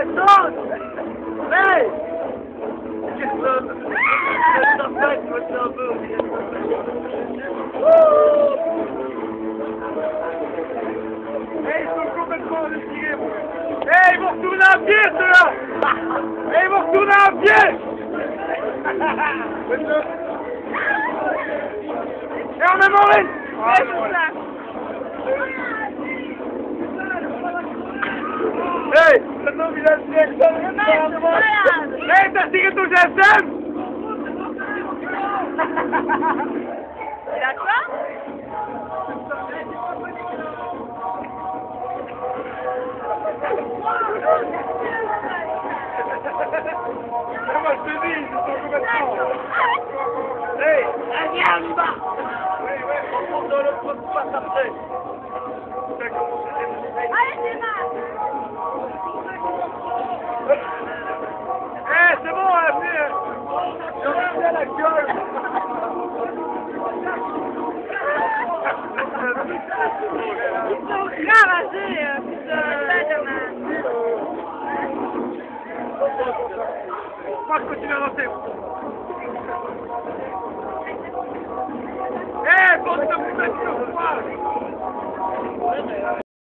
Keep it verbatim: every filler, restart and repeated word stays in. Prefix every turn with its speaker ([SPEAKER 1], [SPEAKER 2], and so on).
[SPEAKER 1] saute! Hey! Qu'est-ce que ça? C'est ta fête, tu vas te faire un peu. Hey, ils sont complètement retirés, moi. Hey, ils vont retourner à pied, ceux-là! Hey, ils vont retourner à pied! Et on est mort!
[SPEAKER 2] Ouais, c'est ça.
[SPEAKER 1] Hey! Maintenant, il a le G S M! Hey, t'as tiré ton G S M?
[SPEAKER 2] Il a quoi?
[SPEAKER 1] Moi, je te dis, ils sont complètement... Hey!
[SPEAKER 2] Viens, on y va.
[SPEAKER 1] Oui, oui, on monte dans le pot de passe après.
[SPEAKER 2] Allez, c'est mal.
[SPEAKER 1] Eh, c'est bon, hein, venez. J'en ai bien la gueule.
[SPEAKER 2] Ils sont ravagés, euh, putain.
[SPEAKER 1] Moi, je continue à avancer.